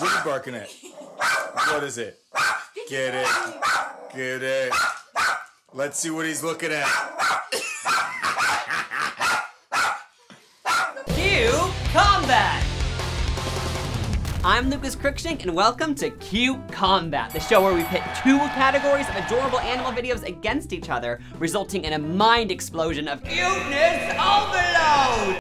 What are you barking at? What is it? Get it. Get it. Let's see what he's looking at. Cute Combat! I'm Lucas Cruikshank, and welcome to Cute Combat, the show where we pit two categories of adorable animal videos against each other, resulting in a mind explosion of cuteness overload!